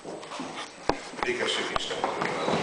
Békesség Istentől.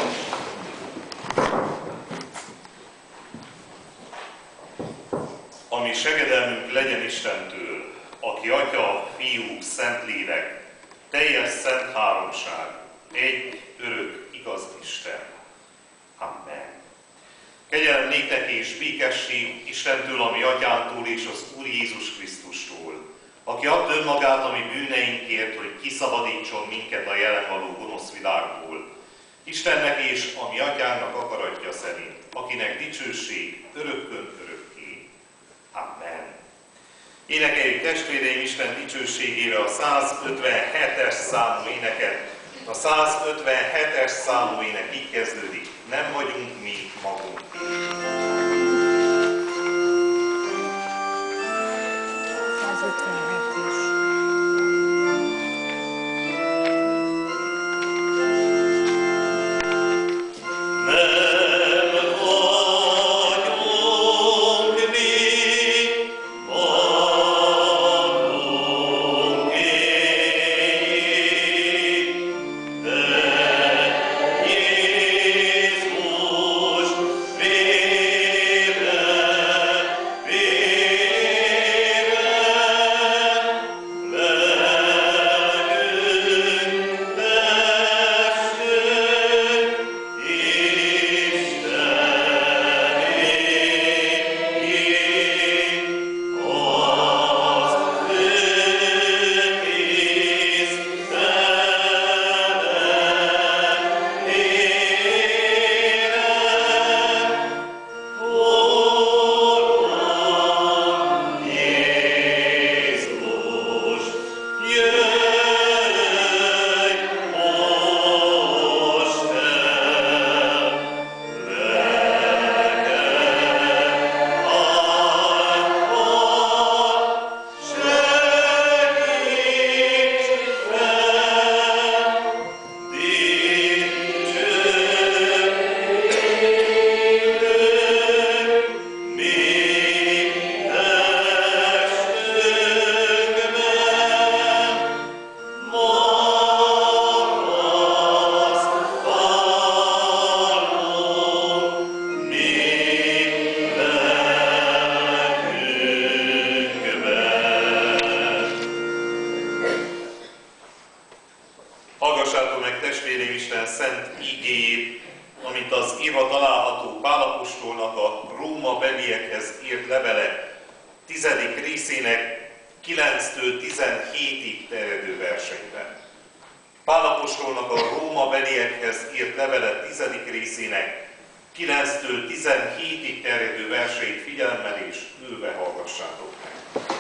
Ami segedelmünk legyen Istentől, aki Atya, Fiú, Szentlélek, teljes szent háromság, egy örök igaz Isten. Amen. Kegyelem néktek és békesség Istentől, ami Atyántól és az Úr Jézus Krisztustól, aki adta önmagát a mi bűneinkért, hogy kiszabadítson minket a jelen való gonosz világból. Istennek és a mi Atyának akaratja szerint, akinek dicsőség örökkön örökké. Amen. Énekeljük testvéreim Isten dicsőségére a 157-es számú éneket. A 157-es számú ének így kezdődik. Nem vagyunk mi magunk. Hallgassátok meg testvéreim Isten szent ígéjét, amint az írva található Pál apostolnak a Róma beliekhez írt levele 10. részének 9-től 17-ig terjedő verseiben. Pál apostolnak a Róma beliekhez írt levele 10. részének 9-től 17-ig terjedő verseit figyelemmel és ülve hallgassátok meg.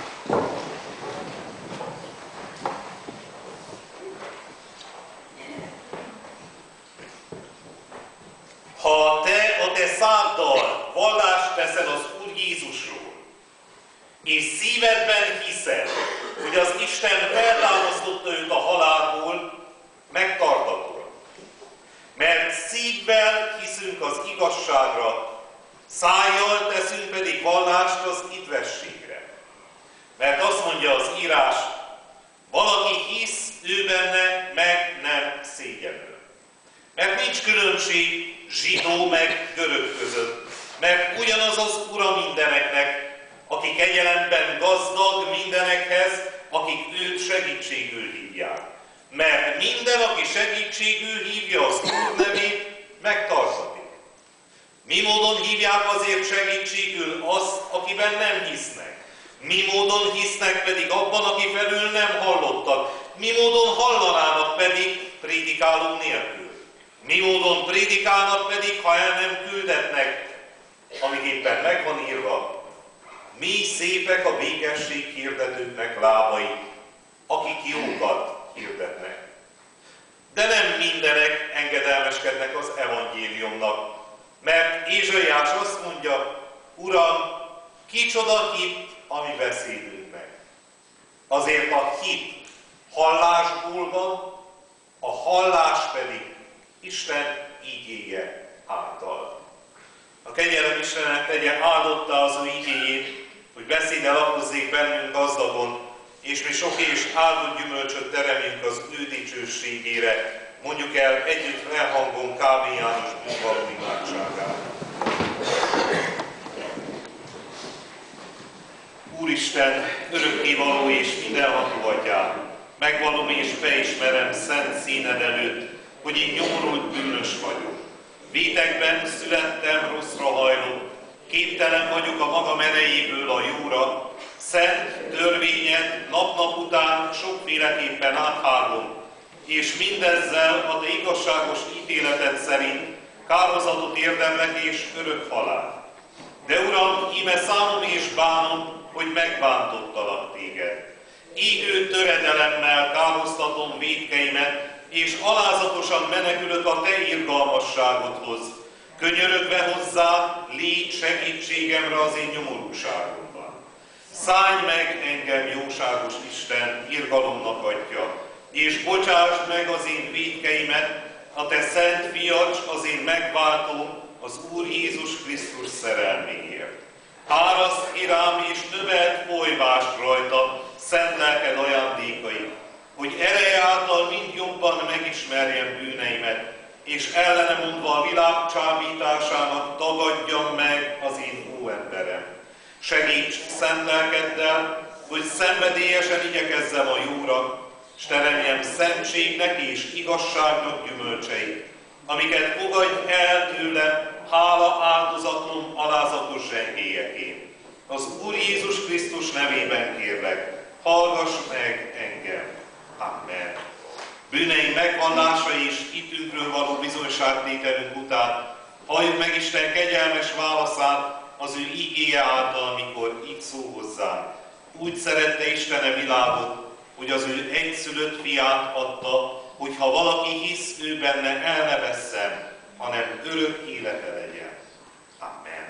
Ha te a te száddal vallást teszel az Úr Jézusról, és szívedben hiszed, hogy az Isten feltámasztotta őt a halálból, megtartatod. Mert szívvel hiszünk az igazságra, szájjal teszünk pedig vallást az idvességre. Mert azt mondja az írás, valaki hisz ő benne, meg nem szégyenül. Mert nincs különbség zsidó meg görög között, mert ugyanaz az Ura mindeneknek, aki kegyelemben gazdag mindenekhez, akik őt segítségül hívják. Mert minden, aki segítségül hívja az Úr nevét, megtartatik. Mi módon hívják azért segítségül azt, akiben nem hisznek? Mi módon hisznek pedig abban, aki felül nem hallottak? Mi módon hallanának pedig prédikáló nélkül? Mi módon prédikálnak pedig, ha el nem küldetnek, amíg éppen meg van írva, mi szépek a békesség hirdetőknek lábai, akik jókat hirdetnek. De nem mindenek engedelmeskednek az evangéliumnak, mert Ézsaiás azt mondja, Uram, kicsoda hit a mi beszédünknek. Azért a hit hallásból van, a hallás pedig Isten ígéje által. A kegyelem Istennek tegye áldotta az ő ígéjét, hogy beszéde lakozzék bennünk gazdagon, és mi sok és áldott gyümölcsöt teremünk az ő dicsőségére. Mondjuk el együtt felhangon Kávé János bűnvaló imádságát. Úristen, örökkévaló és mindenható Atyám, megvallom és beismerem szent színed előtt, hogy én nyomorult bűnös vagyok. Vétekben születtem, rosszra hajlok, képtelen vagyok a magam erejéből a jóra, szent törvényed nap-nap után sokféleképpen áthágom, és mindezzel a te igazságos ítéleted szerint kározatot érdemlek és örök halál. De Uram, íme számom és bánom, hogy megbántottalak téged. Égő töredelemmel károztatom vétkeimet, és alázatosan menekülök a te irgalmasságodhoz. Könyörögve hozzá, légy segítségemre az én nyomorúságomban. Szállj meg engem, jóságos Isten, irgalomnak Atya, és bocsásd meg az én vétkeimet, a te szent fiacs, az én megváltóm, az Úr Jézus Krisztus szerelméért. Áraszt ki rám és növeld folyvást rajta, szent lelked ajándékait, hogy ereje által mind jobban megismerjem bűneimet, és ellene mondva a világ csábításának tagadjam meg az én óemberem. Segíts szent lelkeddel, hogy szenvedélyesen igyekezzem a jóra, s teremjem szentségnek és igazságnak gyümölcseit, amiket fogadj el tőle, hála áldozatom alázatos zsengélyeként. Az Úr Jézus Krisztus nevében kérlek, hallgass meg engem. Amen. Bűneink megvallása és hitünkről való bizonyságtételünk után halljuk meg Isten kegyelmes válaszát az ő ígéje által, mikor így szól hozzánk. Úgy szerette Isten a világot, hogy az ő egyszülött fiát adta, hogy ha valaki hisz ő benne, el ne vesszen, hanem örök élete legyen. Amen.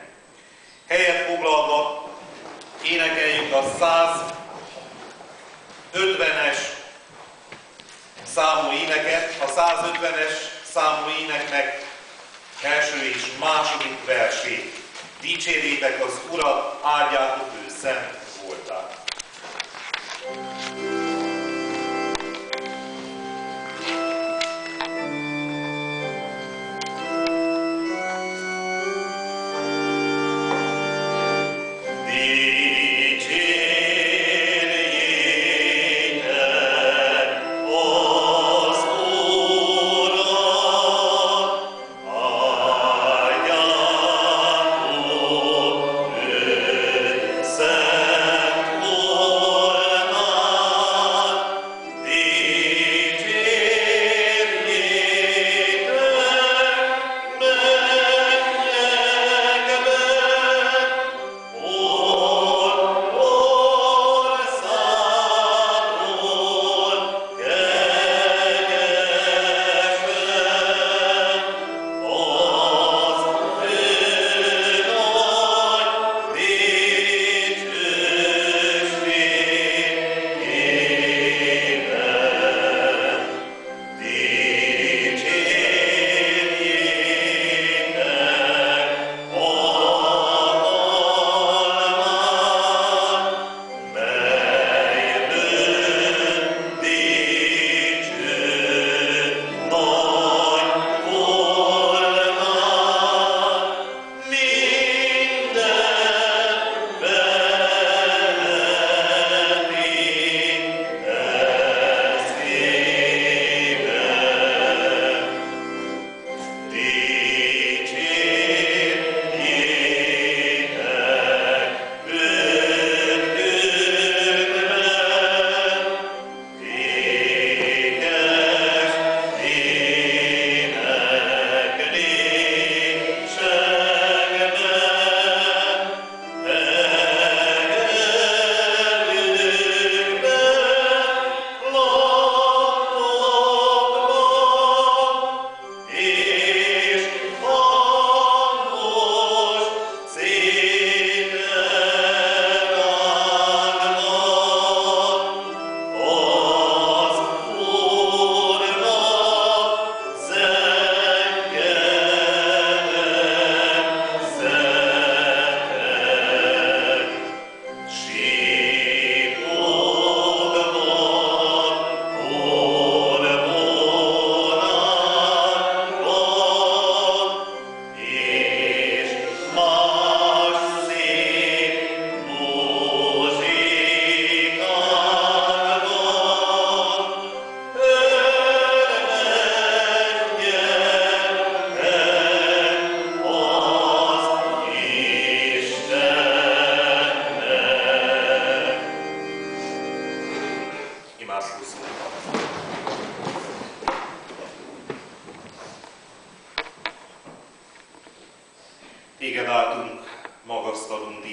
Helyet foglalva énekeljük a 150-es számú éneket, a 150-es számú éneknek első és második versét. Dicsérjétek az Urat, áldjátok ő szent voltát. Say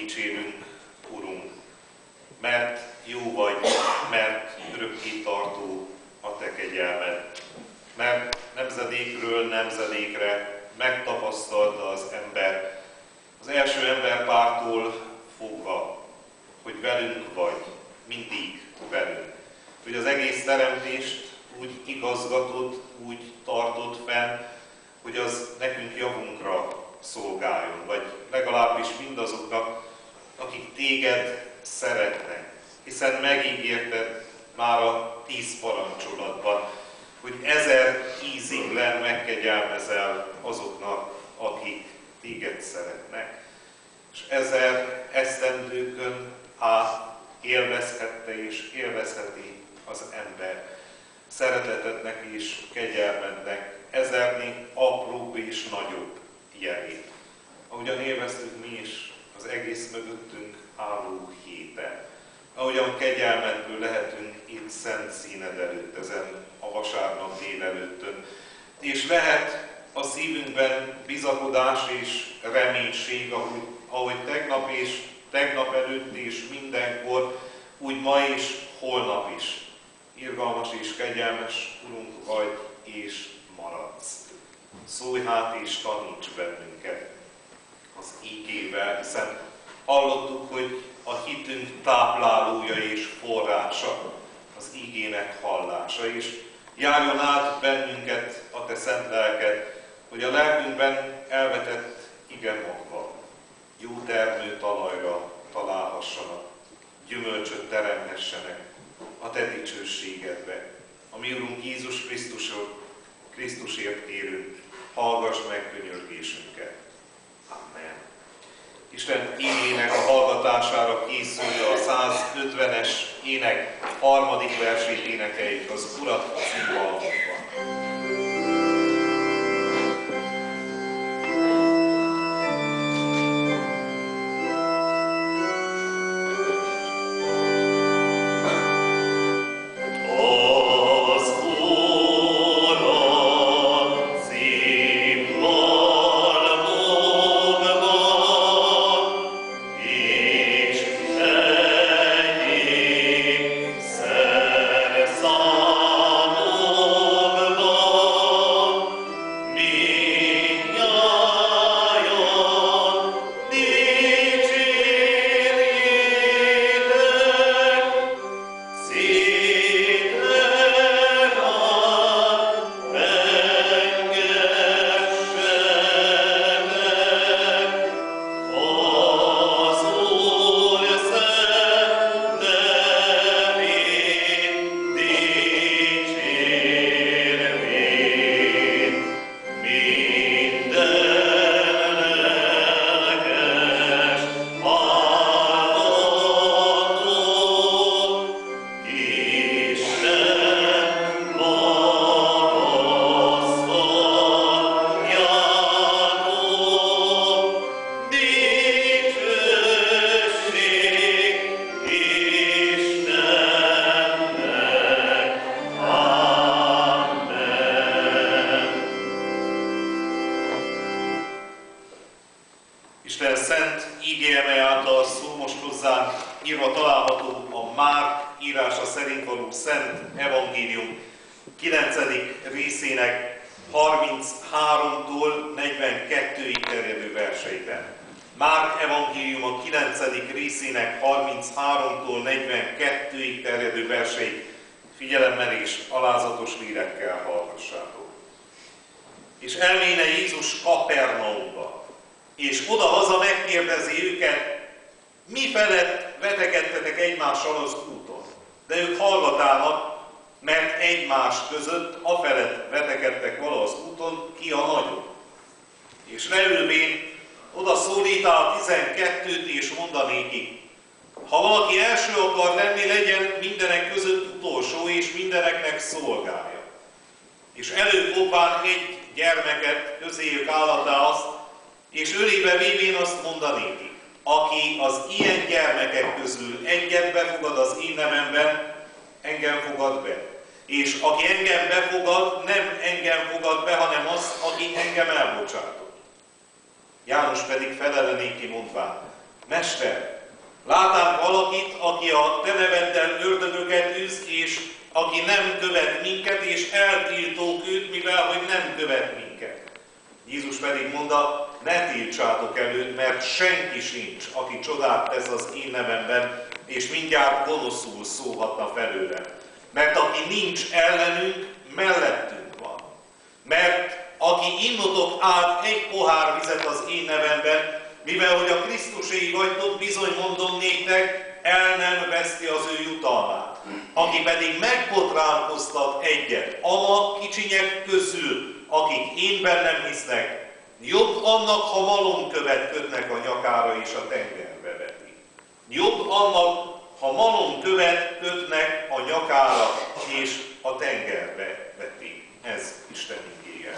dicsérünk, Urunk, mert jó vagy, mert örökké tartó a Te kegyelmed, mert nemzedékről nemzedékre megtapasztalta az ember, az első emberpártól fogva, hogy velünk vagy, mindig velünk. Hogy az egész teremtést úgy igazgatod, úgy tartod fenn, hogy az nekünk javunkra szolgáljon, vagy legalábbis mindazoknak, akik téged szeretnek. Hiszen megígérted már a 10 parancsolatban, hogy 1010-ig megkegyelmezel azoknak, akik téged szeretnek. És 1000 esztendőkön át élvezhette és élvezheti az ember szeretetednek és kegyelmednek ezerni apróbb és nagyobb jelét. Ahogyan élveztük mi is az egész mögöttünk álló héten. Ahogyan kegyelmedből lehetünk itt szent színed előtt, ezen a vasárnap délelőttön. És lehet a szívünkben bizakodás és reménység, ahogy tegnap és tegnap előtt és mindenkor, úgy ma is, holnap is. Irgalmas és kegyelmes Urunk vagy és maradsz. Szólj hát és taníts bennünket az ígével, hiszen hallottuk, hogy a hitünk táplálója és forrása az ígének hallása, és járjon át bennünket a Te szent lelked, hogy a lelkünkben elvetett igemagva jó termő talajra találhassanak, gyümölcsöt teremhessenek a Te dicsőségedbe. A mi Urunk Jézus Krisztusért kérünk, hallgass meg könyörgésünket. Amen. Isten igének a hallgatására készül a 150-es ének 3. versét énekeljük az Urat címbalmunkban. Isten szent ígérme által szól most hozzánk, írva található a Márk írása szerint való Szent Evangélium 9. részének 33-tól 42-ig terjedő verseiben. Márk Evangélium a 9. részének 33-tól 42-ig terjedő verseit figyelemmel és alázatos lélekkel hallgassátok. És elméne Jézus Kapernaumba, és oda-haza megkérdezi őket, mi felett vetekedtetek egymással az úton. De ők hallgatának, mert egymás között afelett vetekedtek vala az úton, ki a nagyobb. És leülvén oda szólítál 12-t, és mondanékik, ha valaki első akar lenni, legyen mindenek között utolsó, és mindeneknek szolgálja. És előfogván egy gyermeket közéjük állatá azt, és ölébe vévén azt mondanékik, aki az ilyen gyermekek közül egyet befogad az én nevemben, engem fogad be. És aki engem befogad, nem engem fogad be, hanem azt, aki engem elbocsátott. János pedig felelenéki mondván, Mester, látnánk valakit, aki a te neveddel ördögöket űz, és aki nem követ minket, és eltiltók őt, mivel hogy nem követ minket. Jézus pedig mondta, ne tiltsátok el őt, mert senki sincs, aki csodát tesz az én nevemben, és mindjárt gonoszul szólhatna felőlem. Mert aki nincs ellenünk, mellettünk van. Mert aki innotok át egy pohár vizet az én nevemben, mivel hogy a Krisztuséi vagytok, bizony mondom néktek, el nem veszti az ő jutalmát. Aki pedig megbotránkoztat egyet, ama kicsinyek közül, akik én bennem hisznek, jobb annak, ha malomkövet kötnek a nyakára és a tengerbe vetik. Jobb annak, ha malomkövet kötnek a nyakára és a tengerbe vetik. Ez Isten igéje.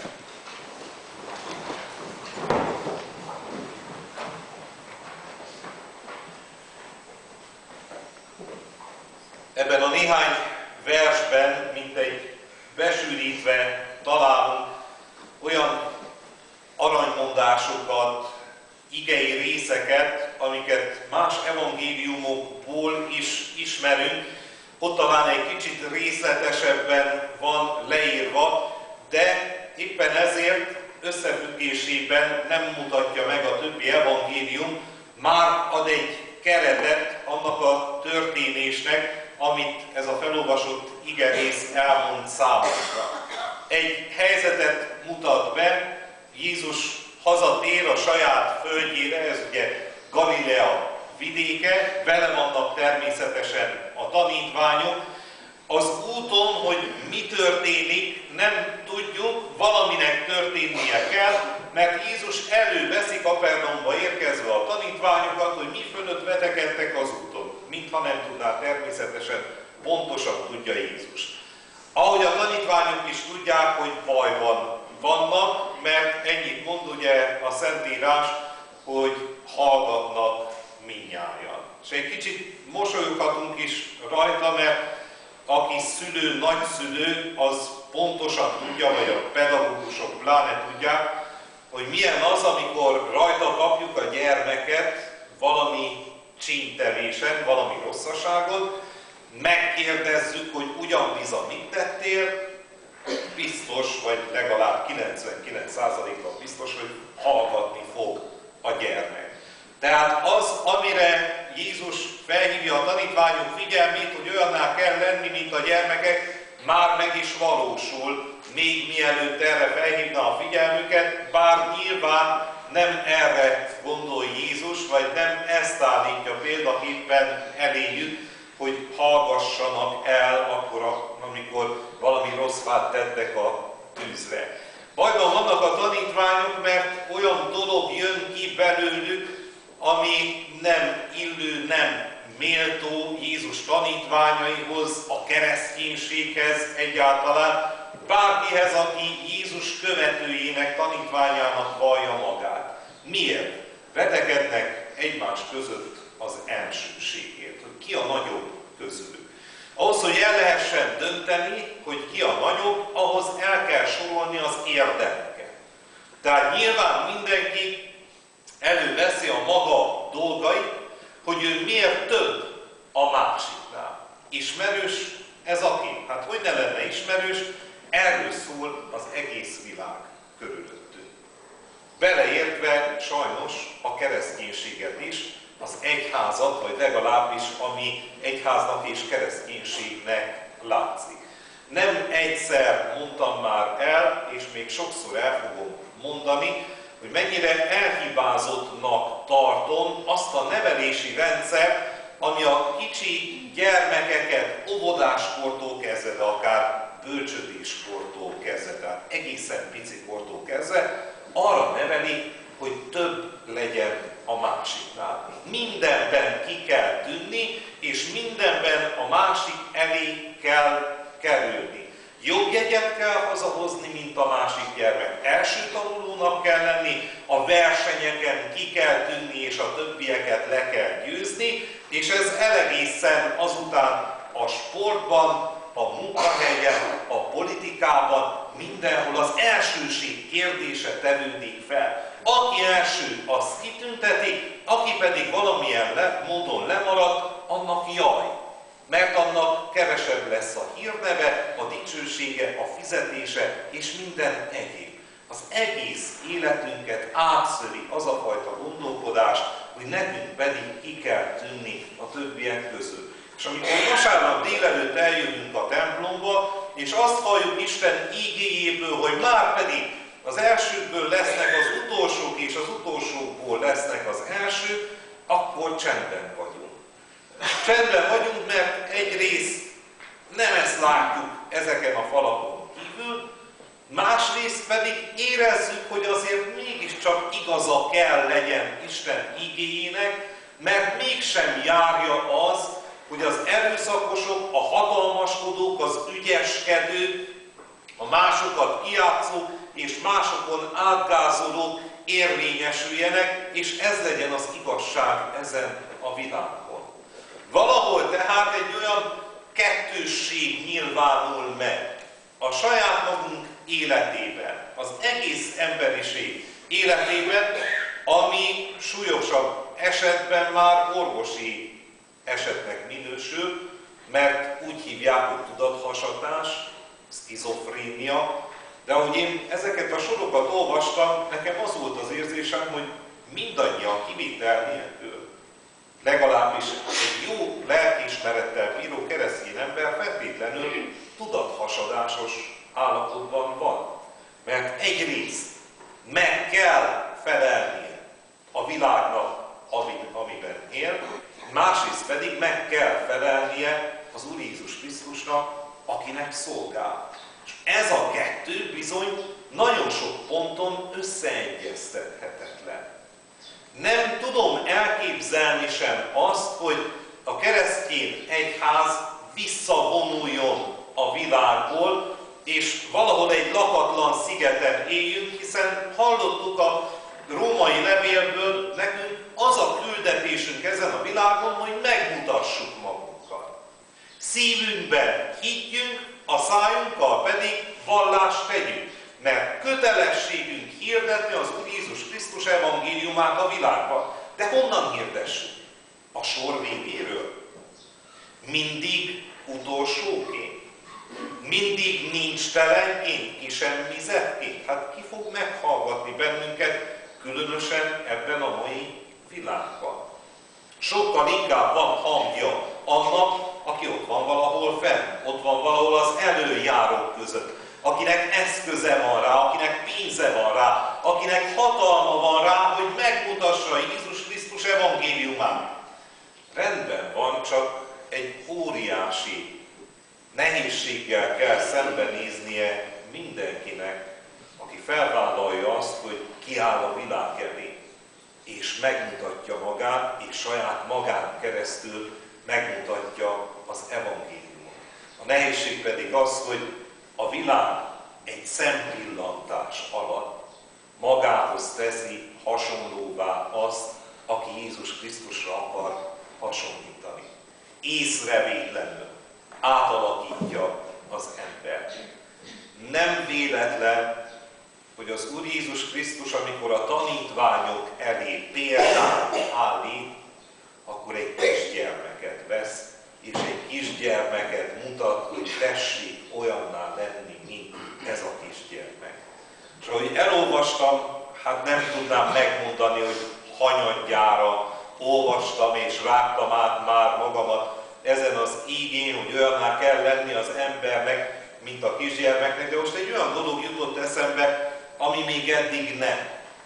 Ebben a néhány versben, mintegy besűrítve találunk olyan aranymondásokat, igei részeket, amiket más evangéliumokból is ismerünk. Ott talán egy kicsit részletesebben van leírva, de éppen ezért összefüggésében nem mutatja meg a többi evangélium, már ad egy keretet annak a történésnek, amit ez a felolvasott igerész elmond számunkra. Egy helyzetet mutat be, Jézus hazatér a saját földjére, ez ugye Galilea vidéke, vele vannak természetesen a tanítványok. Az úton, hogy mi történik, nem tudjuk, valaminek történnie kell, mert Jézus előveszi Kapernaumba érkezve a tanítványokat, hogy mi fölött vetekedtek az úton. Mintha nem tudná, természetesen pontosan tudja Jézus. Ahogy a tanítványok is tudják, hogy bajban vannak, mert ennyit mond ugye a Szentírás, hogy hallgatnak mindnyájan. És egy kicsit mosolyoghatunk is rajta, mert aki szülő, nagyszülő, az pontosan tudja, vagy a pedagógusok pláne tudják, hogy milyen az, amikor rajta kapjuk a gyermeket valami csíntevésen, valami rosszaságon, megkérdezzük, hogy ugyan biza mit tettél, biztos, vagy legalább 99%-ban biztos, hogy hallgatni fog a gyermek. Tehát az, amire Jézus felhívja a tanítványok figyelmét, hogy olyanná kell lenni, mint a gyermekek, már meg is valósul, még mielőtt erre felhívna a figyelmüket, bár nyilván nem erre gondol Jézus, vagy nem ezt állítja példaképpen eléjük, hogy hallgassanak el akkor, amikor valami rossz fát tettek a tűzre. Bajban vannak a tanítványok, mert olyan dolog jön ki belőlük, ami nem illő, nem méltó Jézus tanítványaihoz, a kereszténységhez egyáltalán, bárkihez, aki Jézus követőjének, tanítványának vallja magát. Miért? Vetekednek egymás között az elsőségért, hogy ki a nagyobb közülük. Ahhoz, hogy el lehessen dönteni, hogy ki a nagyobb, ahhoz el kell sorolni az érdemeket. Tehát nyilván mindenki előveszi a maga dolgait, hogy ő miért több a másiknál. Ismerős ez aki? Hát hogy ne lenne ismerős? Erről szól az egész világ körülöttünk. Beleértve sajnos a kereszténységet is, az egyházat, vagy legalábbis ami egyháznak és kereszténységnek látszik. Nem egyszer mondtam már el, és még sokszor el fogom mondani, hogy mennyire elhibázottnak tartom azt a nevelési rendszert, ami a kicsi gyermekeket óvodáskortól kezdve, de akár bölcsödéskortól kezdve, tehát egészen pici kortól kezdve, arra neveli, hogy több legyen a másiknál. Mindenben ki kell tűnni, és mindenben a másik elé kell kerülni. Jobb jegyet kell hazahozni, mint a másik gyermek. Első tanulónak kell lenni, a versenyeken ki kell tűnni, és a többieket le kell győzni, és ez elegészen azután a sportban, a munkahelyen, a politikában, politikában, mindenhol az elsőség kérdése tevődik fel. Aki első, azt kitünteti, aki pedig valamilyen módon lemarad, annak jaj. Mert annak kevesebb lesz a hírneve, a dicsősége, a fizetése és minden egyéb. Az egész életünket átszövi az a fajta gondolkodás, hogy nekünk pedig ki kell tűnni a többiek közül. És amikor vasárnap délelőtt eljövünk a templomba, és azt halljuk Isten ígéjéből, hogy már pedig az elsőkből lesznek az utolsók, és az utolsókból lesznek az elsők, akkor csendben vagyunk. Csendben vagyunk, mert egyrészt nem ezt látjuk ezeken a falakon kívül, másrészt pedig érezzük, hogy azért mégiscsak igaza kell legyen Isten igéjének, mert mégsem járja az, hogy az erőszakosok, a hatalmaskodók, az ügyeskedők, a másokat kijátszók és másokon átgázolók érvényesüljenek, és ez legyen az igazság ezen a világon. Valahol tehát egy olyan kettősség nyilvánul meg a saját magunk életében, az egész emberiség életében, ami súlyosabb esetben már orvosi esetnek minősül, mert úgy hívják, hogy tudathasadás, szkizofrénia, de ahogy én ezeket a sorokat olvastam, nekem az volt az érzésem, hogy mindannyian kivétel nélkül, legalábbis egy jó lelkiismerettel bíró keresztény ember feltétlenül tudathasadásos állapotban van. Mert egyrészt meg kell felelnie a világnak, amiben él, másrészt pedig meg kell felelnie az Úr Jézus Krisztusnak, akinek szolgál. És ez a kettő bizony nagyon sok ponton összeegyeztethetetlen. Nem tudom elképzelni sem azt, hogy a keresztény egyház visszavonuljon a világból, és valahol egy lakatlan szigeten éljünk, hiszen hallottuk a római levélből, nekünk az a küldetésünk ezen a világon, hogy megmutassuk magunkat. Szívünkben higgyünk, a szájunkkal pedig vallást tegyünk, mert kötelességünk hirdetni az Úr Jézus Krisztus evangéliumát a világban. De honnan hirdessük? A sor végéről? Mindig utolsóként? Mindig nincs telenként, kisemmizetként? Hát ki fog meghallgatni bennünket, különösen ebben a mai világban? Sokkal inkább van hangja annak, aki ott van valahol fenn, ott van valahol az előjárók között, akinek eszköze van rá, akinek pénze van rá, akinek hatalma van rá, hogy megmutassa Jézus Krisztus evangéliumát. Rendben van, csak egy óriási nehézséggel kell szembenéznie mindenkinek, aki felvállalja azt, hogy kiáll a világ elé, és megmutatja magát, és saját magán keresztül megmutatja az evangéliumot. A nehézség pedig az, hogy a világ egy szempillantás alatt magához teszi hasonlóvá azt, aki Jézus Krisztusra akar hasonlítani. Észrevétlenül átalakítja az embert. Nem véletlen, hogy az Úr Jézus Krisztus, amikor a tanítványok elé példát állít, akkor egy kisgyermeket vesz, és egy kisgyermeket mutat, hogy tessék olyanná lenni, mint ez a kisgyermek. És ahogy elolvastam, hát nem tudnám megmondani, hogy hanyadjára olvastam és rágtam át már magamat ezen az ígén, hogy olyanná kell lenni az embernek, mint a kisgyermeknek, de most egy olyan dolog jutott eszembe, ami még eddig nem.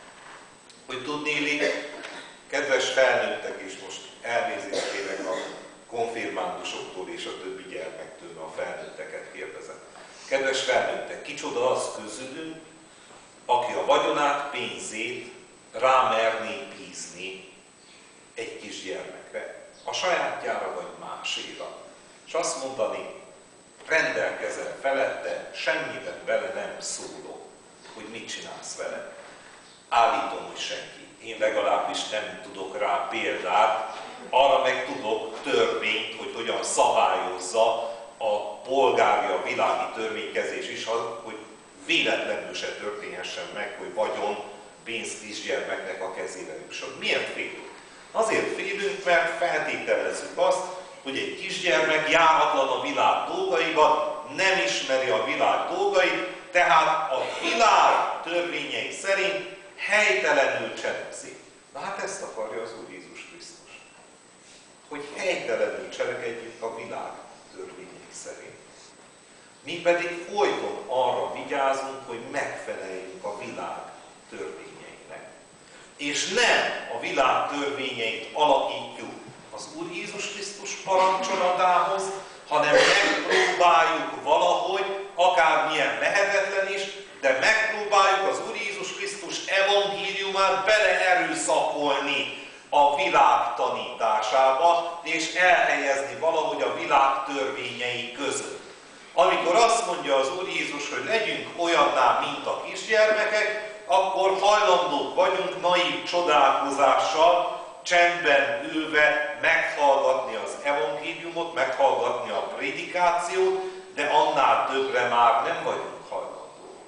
Hogy tudnélik, kedves felnőttek is, most elnézést kérek a konfirmándusoktól és a többi gyermektől, a felnőtteket kérdezem. Kedves felnőttek, kicsoda az közülünk, aki a vagyonát, pénzét rámerné bízni egy kisgyermekre, a sajátjára vagy máséra. És azt mondani, rendelkezel felette, semmiben vele nem szólok, hogy mit csinálsz vele. Állítom, hogy senki. Én legalábbis nem tudok rá példát, arra meg tudok törvényt, hogy hogyan szabályozza a polgárja a világi törvénykezés is, hogy véletlenül se történhessen meg, hogy vagyon, pénz kisgyermeknek a kezébe jusson. Miért félünk? Azért félünk, mert feltételezzük azt, hogy egy kisgyermek járatlan a világ dolgaiban, nem ismeri a világ dolgait, tehát a világ törvényei szerint helytelenül cselekszik. Na hát ezt akarja az Úr Jézus Krisztus. Hogy helytelenül cselekedjünk a világ törvényei szerint. Mi pedig folyton arra vigyázunk, hogy megfeleljünk a világ törvényeinek. És nem a világ törvényeit alakítjuk az Úr Jézus Krisztus parancsolatához, hanem megpróbáljuk valahogy, akármilyen lehetetlen is, de megpróbáljuk az Úr Jézus Krisztus evangéliumát beleerőszakolni a világ tanításába, és elhelyezni valahogy a világ törvényei között. Amikor azt mondja az Úr Jézus, hogy legyünk olyanná, mint a kisgyermekek, akkor hajlandók vagyunk naív csodálkozással, csendben ülve meghallgatni az evangéliumot, meghallgatni a prédikációt, de annál többre már nem vagyunk hajlandók.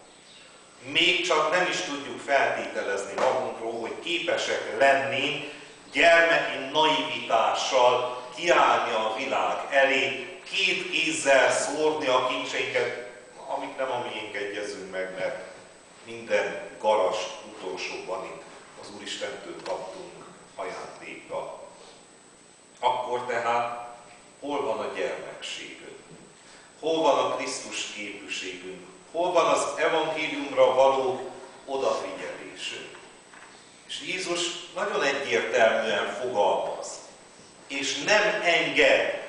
Még csak nem is tudjuk feltételezni magunkról, hogy képesek lennénk gyermeki naivitással kiállni a világ elé, két kézzel szórni a kincseinket, amik nem a miénk, egyezünk meg, mert minden garas utolsóban itt az Úristentől kaptunk ajándékba. Akkor tehát hol van a gyermekségünk? Hol van a Krisztus képűségünk? Hol van az evangéliumra való odafigyelésünk? És Jézus nagyon egyértelműen fogalmaz, és nem enged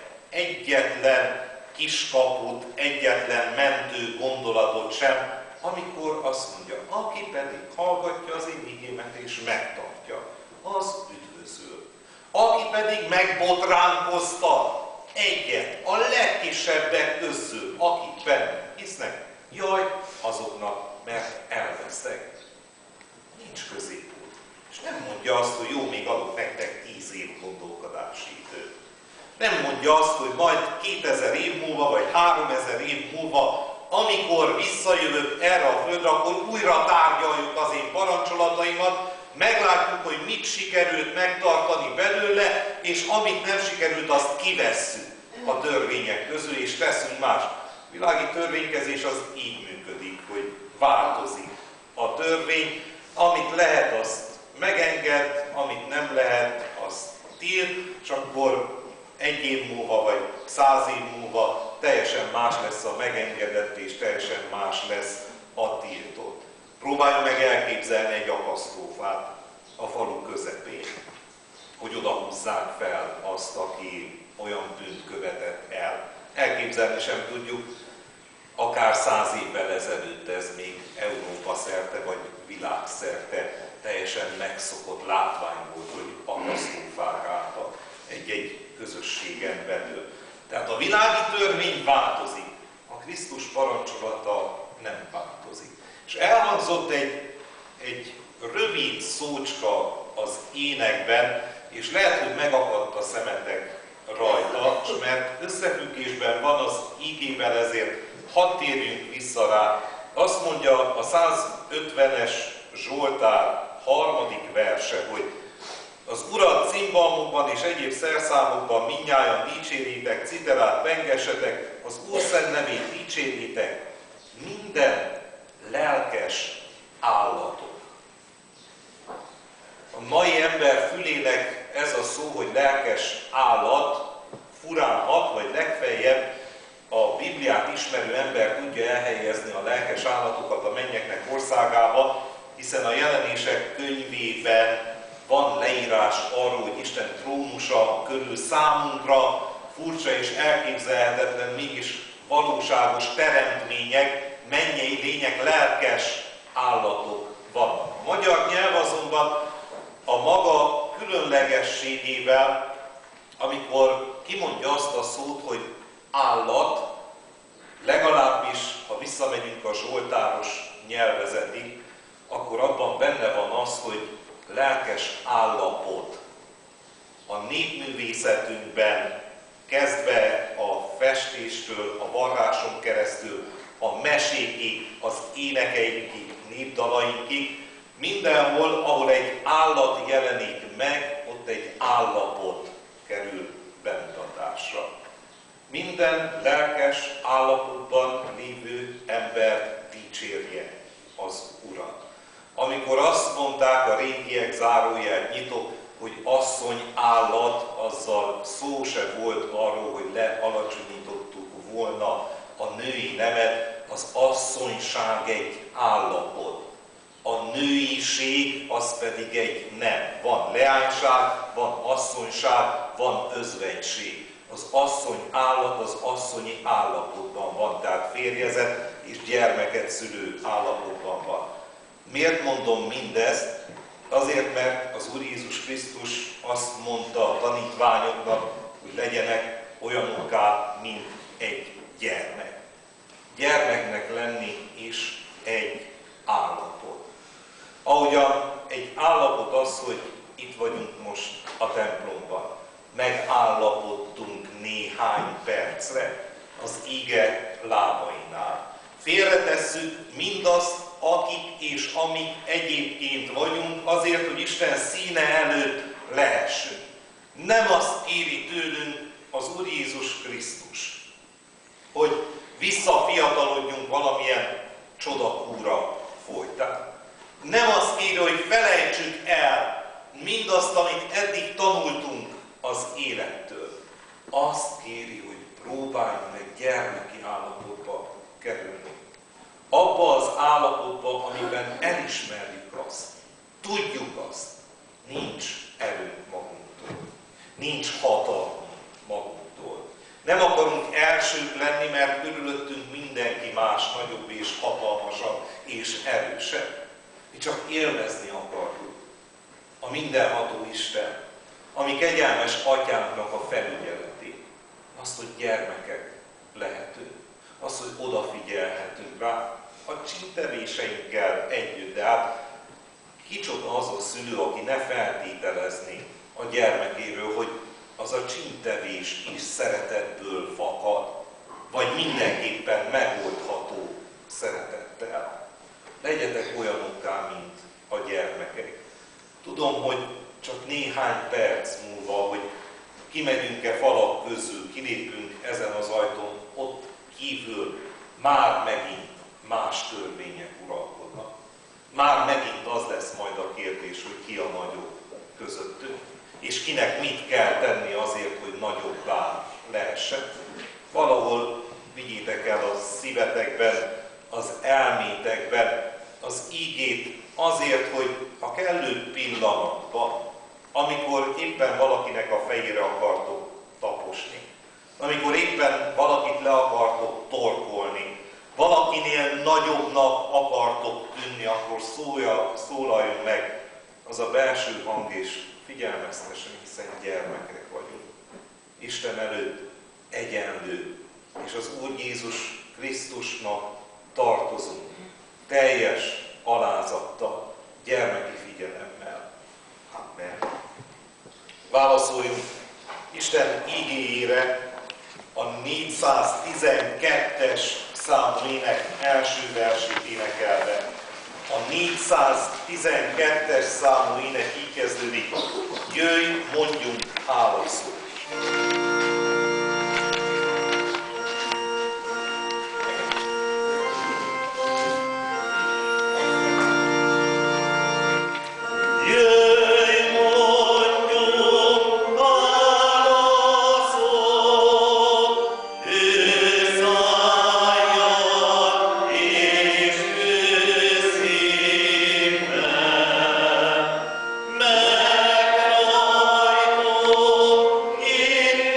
egyetlen kiskaput, egyetlen mentő gondolatot sem, amikor azt mondja, aki pedig hallgatja az én igémet és megtartja, az üdvözül. Aki pedig megbotránkoztat egyet, a legkisebbek közül, akik bennem hisznek, jaj, azoknak, mert elvesztek. Nincs középút. És nem mondja azt, hogy jó, még adok nektek 10 év gondolkodási időt. Nem mondja azt, hogy majd 2000 év múlva, vagy 3000 év múlva, amikor visszajövök erre a földre, akkor újra tárgyaljuk az én parancsolataimat, meglátjuk, hogy mit sikerült megtartani belőle, és amit nem sikerült, azt kivesszük a törvények közül, és teszünk más. A világi törvénykezés az így működik, hogy változik a törvény, amit lehet, azt megenged, amit nem lehet, azt tilt, és akkor 1 év múlva, vagy 100 év múlva teljesen más lesz a megengedett, és teljesen más lesz a tiltott. Próbáljuk meg elképzelni egy akasztófát a falu közepén, hogy oda húzzák fel azt, aki olyan bűnt követett el. Elképzelni sem tudjuk, akár 100 évvel ezelőtt ez még Európa szerte, vagy világszerte teljesen megszokott látvány volt, hogy akasztófák álltak egy-egy közösségen belül. Tehát a világi törvény változik, a Krisztus parancsolata nem változik. És elhangzott egy rövid szócska az énekben, és lehet, hogy megakadt a szemetek rajta, mert összefüggésben van az ígével, ezért hadd térjünk vissza rá. Azt mondja a 150-es Zsoltár 3. verse, hogy az Urat cimbalmokban és egyéb szerszámokban mindnyájan dicsérjétek, citerát pengessetek, az Úr szent nevét dicsérjétek, minden lelkes állatok. A mai ember fülének ez a szó, hogy lelkes állat, furán hat, vagy legfeljebb a Bibliát ismerő ember tudja elhelyezni a lelkes állatokat a mennyeknek országába, hiszen a Jelenések könyvében van leírás arról, hogy Isten trónusa körül számunkra furcsa és elképzelhetetlen, mégis valóságos teremtmények, mennyei lények, lelkes állatok vannak. A magyar nyelv azonban a maga különlegességével, amikor kimondja azt a szót, hogy állat, legalábbis, ha visszamegyünk a zsoltáros nyelvezetig, akkor abban benne van az, hogy lelkes állapot. A népművészetünkben kezdve a festéstől, a varráson keresztül, a mesékig, az énekeikig, népdalaikig, mindenhol, ahol egy állat jelenik meg, ott egy állapot kerül bemutatásra. Minden lelkes állapotban lévő ember dicsérje az Urat. Amikor azt mondták a régiek, zárójel nyitok, hogy asszony állat, azzal szó se volt arról, hogy lealacsonyítottuk volna a női nemet, az asszonyság egy állapot. A nőiség az pedig egy nem. Van leányság, van asszonyság, van özvegység. Az asszony állat az asszonyi állapotban van, tehát férjezet és gyermeket szülő állapotban van. Miért mondom mindezt? Azért, mert az Úr Jézus Krisztus azt mondta a tanítványoknak, hogy legyenek olyanokká, mint egy gyermek. Gyermeknek lenni is egy állapot. Ahogyan egy állapot az, hogy itt vagyunk most a templomban, megállapodtunk néhány percre az ige lábainál. Félretesszük mindazt, akik és amik egyébként vagyunk, azért, hogy Isten színe előtt lehessünk. Nem azt kéri tőlünk az Úr Jézus Krisztus, hogy visszafiatalodjunk valamilyen csodakúra folytán. Nem azt kéri, hogy felejtsük el mindazt, amit eddig tanultunk az élettől. Azt kéri, hogy próbáljunk meg gyermeki állapotba kerülni. Abba az állapotba, amiben elismerjük azt, tudjuk azt, nincs erőnk magunktól, nincs hatalmunk magunktól. Nem akarunk elsők lenni, mert körülöttünk mindenki más nagyobb és hatalmasabb és erősebb. Mi csak élvezni akarjuk a mindenható Isten, ami kegyelmes atyánknak a felügyeletét. Azt, hogy gyermekek lehetünk. Azt, hogy odafigyelhetünk rá a csíntevéseinkkel együtt. De hát kicsoda az a szülő, aki ne feltételezné a gyermekéről, hogy az a csíntevés is szeretetből fakad, vagy mindenképpen megoldható szeretettel. Legyetek olyanokká, mint a gyermekek. Tudom, hogy csak néhány perc múlva, hogy kimegyünk-e falak közül, kilépünk ezen az ajtón, ott kívül már megint más törvények uralkodnak. Már megint az lesz majd a kérdés, hogy ki a nagyobb közöttünk, és kinek mit kell tenni azért, hogy nagyobbá lehessen. Valahol vigyétek el a szívetekben, az elmétekben az ígét azért, hogy a kellő pillanatban, amikor éppen valakinek a fejére akartok taposni, amikor éppen valakit le akartok torkolni, valakinél nagyobbnak akartok tűnni, akkor szólaljon meg az a belső hang, és figyelmeztessen, hiszen gyermekek vagyunk. Isten előtt egyenlő, és az Úr Jézus Krisztusnak tartozunk, teljes alázattal, gyermeki figyelemmel. Amen. Válaszoljunk Isten igéjére a 412-es számú ének első versét énekelve. A 412-es számú ének így kezdődik: jöjj, mondjunk hálaszót. Meg rajtunk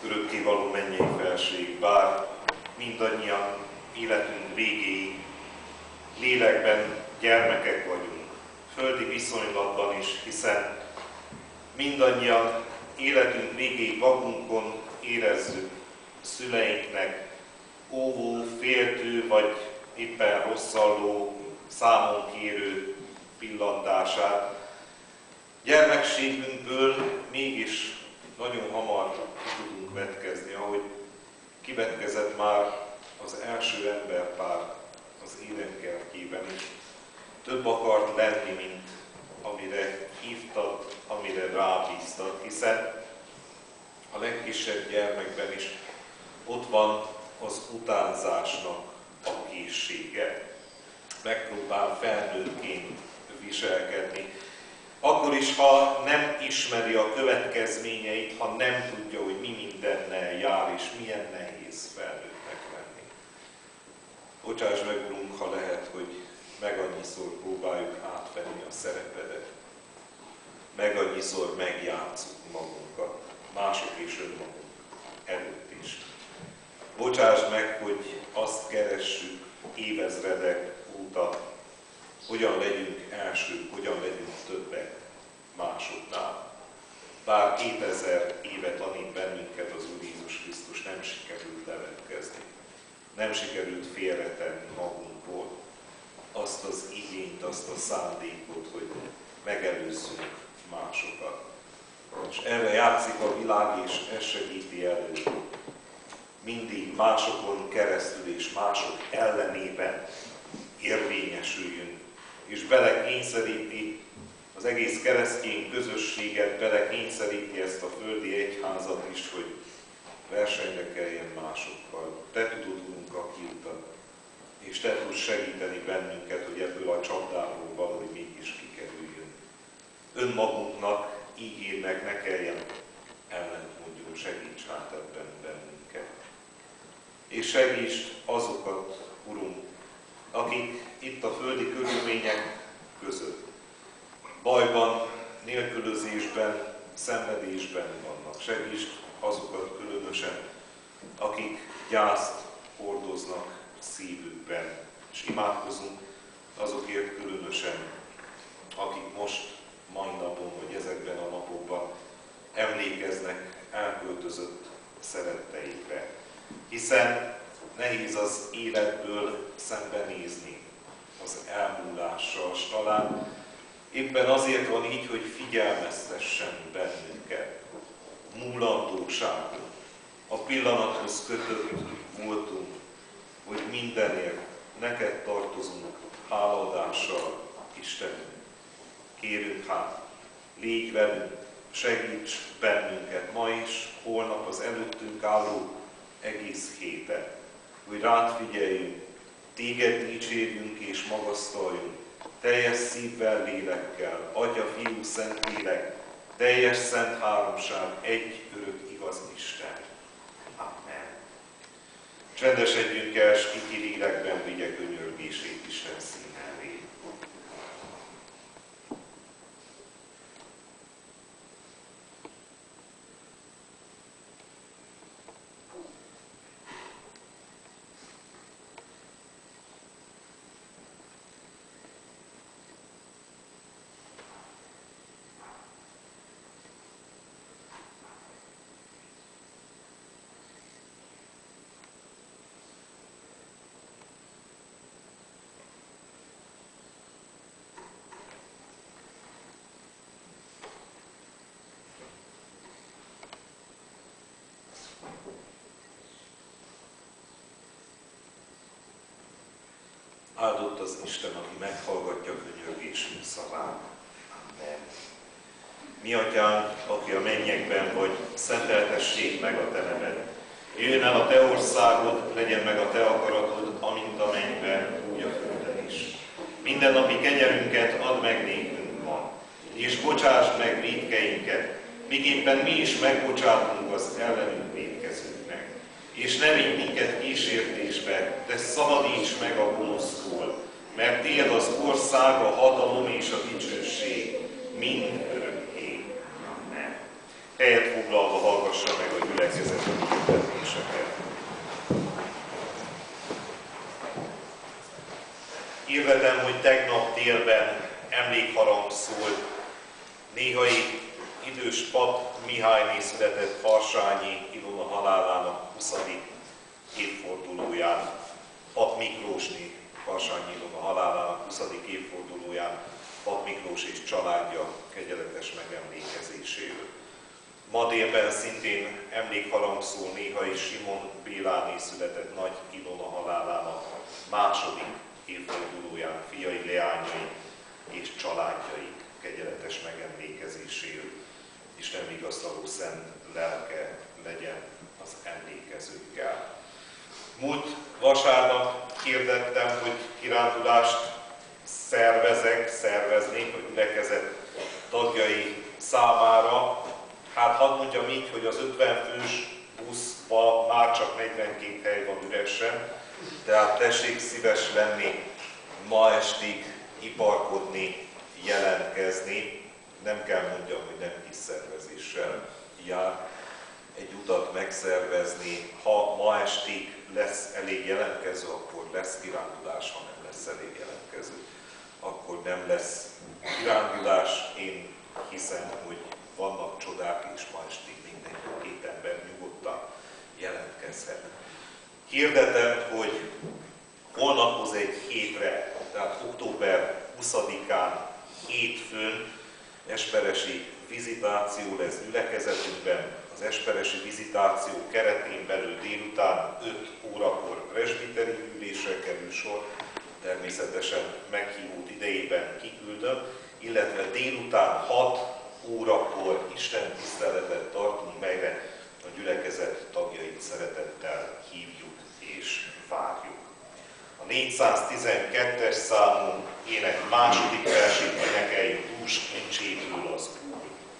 örökkévaló mennyei felség, bár mindannyian életünk végéig lélekben gyermekek vagyunk, földi viszonylatban is, hiszen mindannyian életünk végéig magunkon érezzük szüleinknek óvó, féltő vagy éppen rosszalló, számon kérő pillantását. Gyermekségünkből mégis nagyon hamar ki tudunk vetkezni, ahogy kivetkezett már az első emberpár az édenkertjében is. Több akart lenni, mint amire hívtad, amire rábíztad, hiszen a legkisebb gyermekben is ott van az utánzásnak a készsége. Megpróbál felnőttként viselkedni. Akkor is, ha nem ismeri a következményeit, ha nem tudja, hogy mi mindennel jár, és milyen nehéz felnőttnek lenni. Bocsáss meg, Urunk, ha lehet, hogy meg annyiszor próbáljuk átvenni a szerepedet. Meg annyiszor megjátszunk magunkat, mások és önmagunk előtt is. Bocsáss meg, hogy azt keressük évezredek óta, hogyan legyünk elsők, hogyan legyünk többek másoknál. Bár 2000 éve tanít bennünket az Úr Jézus Krisztus, nem sikerült levetkezni. Nem sikerült félretenni magunkból azt az igényt, azt a szándékot, hogy megelőzzünk másokat. És erre játszik a világ, és ez segíti elő. Mindig másokon keresztül és mások ellenében érvényesüljünk, és belekényszeríti az egész keresztény közösséget, belekényszeríti ezt a földi egyházat is, hogy versenyre keljen másokkal. Te tudod, Urunk, a kiutat, és Te tudsz segíteni bennünket, hogy ebből a csapdából valahogy mégis kikerüljünk. Önmagunknak, ígérnek ne kelljen ellentmondjunk, segíts hát ebben bennünket. És segítsd azokat, Urunk, akik itt a földi körülmények között bajban, nélkülözésben, szenvedésben vannak. Segítsd azokat különösen, akik gyászt hordoznak szívükben. És imádkozunk azokért különösen, akik most, mai napon, vagy ezekben a napokban emlékeznek elköltözött szeretteikre. Hiszen nehéz az életből szembenézni az elmúlással, s talán éppen azért van így, hogy figyelmeztessen bennünket. Múlandóságunk, a pillanathoz kötött voltunk, hogy mindenért neked tartozunk hálaadással, Istenünk. Kérünk hát, légy velünk, segíts bennünket ma is, holnap az előttünk álló egész héten, hogy rád figyeljünk, téged dicsérjünk és magasztaljunk, teljes szívvel, lélekkel, Atya, Fiú, Szentlélek, teljes szent háromság, egy örök igaz Isten. Amen. Csendesedjünk el, s kiki lélekben vigye könyörgését Isten szín elé. Áldott az Isten, aki meghallgatja könyörgésünk szavát. Amen. Mi Atyánk, aki a mennyekben vagy, szenteltessék meg a Te neved. Jöjjön el a Te országod, legyen meg a Te akaratod, amint a mennyben, úgy a földön is. Mindennapi kenyerünket add meg nékünk ma, és bocsásd meg vétkeinket, miképpen mi is megbocsátunk az ellenünk vétkezőknek. És ne vigy minket kísértésbe, de szabadíts meg a gonosztól, mert Tiéd az ország, a hatalom és a dicsőség mind örökké. Amen. Helyet foglalva hallgassa meg a gyülekezet hirdetéseket. Hirdetem, hogy tegnap délben emlékharang szólt néhai idős pap Mihályné született Harsányi Ilona halálának 20. évfordulóján, Pap Miklósné Harsányi Ilona halálának 20. évfordulóján Pap Miklós és családja kegyeletes megemlékezéséről. Ma délben szintén emlékharang szól néhai Simon Béláné született Nagy Ilona halálának 2. évfordulóján fiai, leányai és családjai kegyeletes megemlékezéséről. Isten vigasztaló szent lelke legyen az emlékezőkkel. Múlt vasárnap hirdettem, hogy kirándulást szerveznék a gyülekezet tagjai számára. Hát hadd mondjam így, hogy az 50 fős buszba már csak 42 hely van üresen, tehát tessék szíves lenni ma estig iparkodni, jelentkezni. Nem kell mondjam, hogy nem kis szervezéssel jár egy utat megszervezni. Ha ma estig lesz elég jelentkező, akkor lesz kirándulás, ha nem lesz elég jelentkező, akkor nem lesz kirándulás. Én hiszem, hogy vannak csodák, és ma estig minden 2 ember nyugodtan jelentkezhet. Hirdetem, hogy holnaphoz egy hétre, tehát október 20-án hétfőn esperesi vizitáció lesz gyülekezetünkben. Az esperesi vizitáció keretén belül délután 5 órakor presbiteri ülésre kerül sor, természetesen meghívót idejében kiküldöm, illetve délután 6 órakor Isten tiszteletet tartunk, melyre a gyülekezet tagjait szeretettel hívjuk és várjuk. A 412-es számú ének második versét énekeljük, dús kincséből az Úr.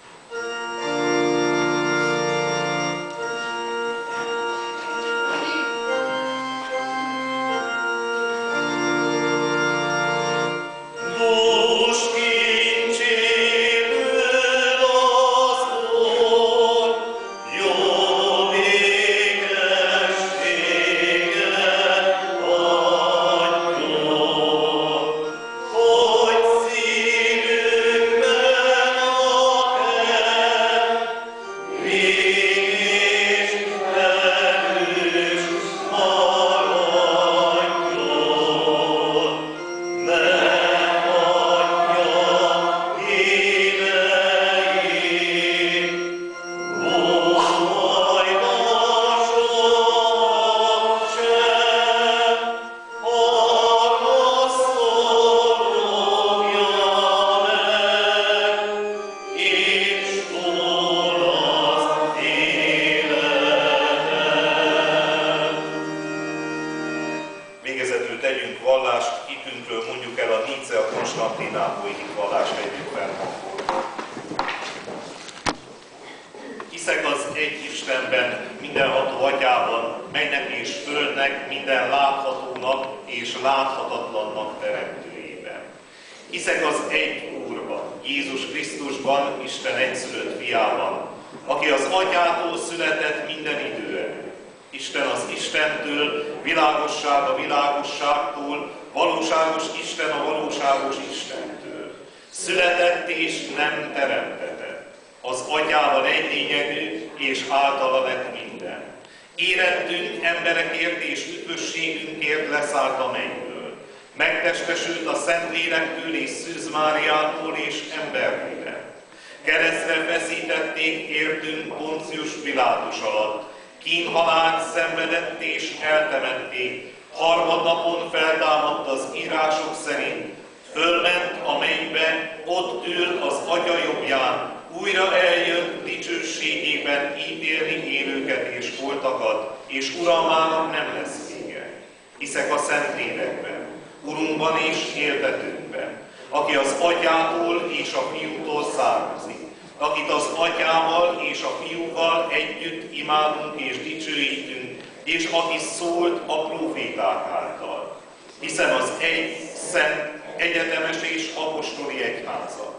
Hiszek az egy Istenben, mindenható Atyában, mennek és földnek, minden láthatónak és láthatatlannak teremtőjében. Hiszek az egy Úrban, Jézus Krisztusban, Isten egyszülött fiában, aki az Atyától született minden időre. Isten az Istentől, világosság a világosságtól, valóságos Isten a valóságos Istentől. Született és nem teremtetett. Az Atyával egy lényegű, és általa lett minden. Érettünk emberekért és üdvösségünkért leszállt a mennyből. Megtestesült a Szentlélektől és Szűz Máriától és emberré lett. Keresztre feszítették értünk Poncius Pilátus alatt. Kínhalált szenvedett és eltemették. Harmadnapon feltámadt az írások szerint. Fölment a mennybe, ott ül az Atya jobbján. Újra eljön dicsőségében ítélni élőket és holtakat, és uralmának nem lesz vége. Hiszek a Szentlélekben, Urunkban és éltetőnkben, aki az Atyától és a Fiútól származik, akit az Atyával és a Fiúval együtt imádunk és dicsőítünk, és aki szólt a próféták által. Hiszem az egy szent, egyetemes és apostoli egyházat,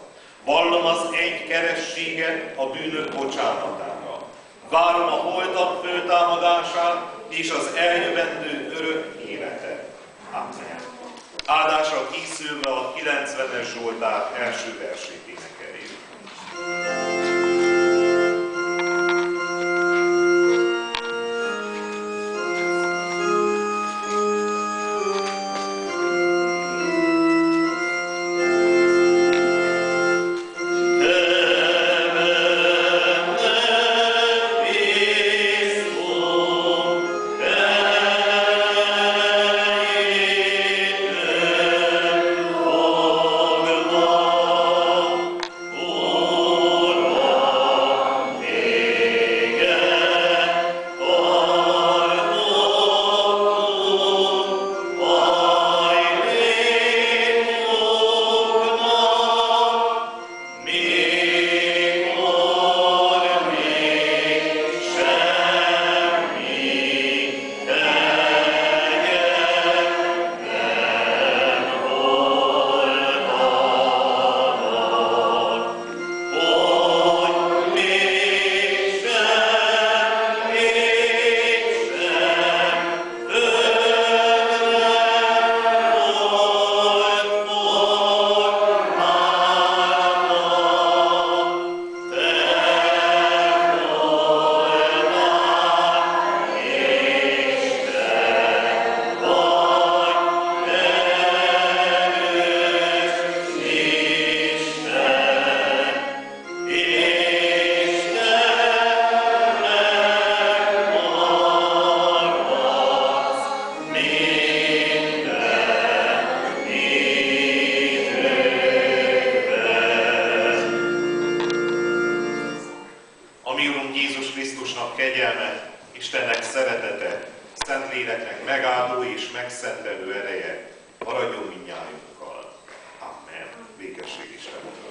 Vallom az egy kerességet a bűnök bocsánatára. Várom a holtak föltámadását és az eljövendő örök életet. Amen. Áldásra készülve a 90-es Zsoltár első versét énekeljük. Istennek szeretete, Szentléleknek megáldó és megszentelő ereje maradjon mindnyájunkkal. Amen. Békesség Istennek.